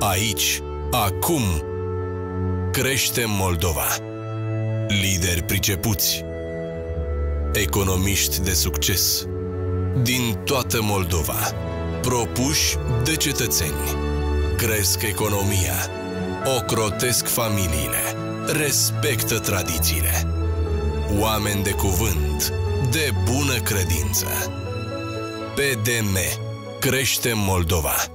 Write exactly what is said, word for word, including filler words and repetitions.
Aici, acum, creștem Moldova. Lideri pricepuți, economiști de succes, din toată Moldova, propuși de cetățeni. Cresc economia, ocrotesc familiile, respectă tradițiile. Oameni de cuvânt, de bună credință. P D M. Creștem Moldova.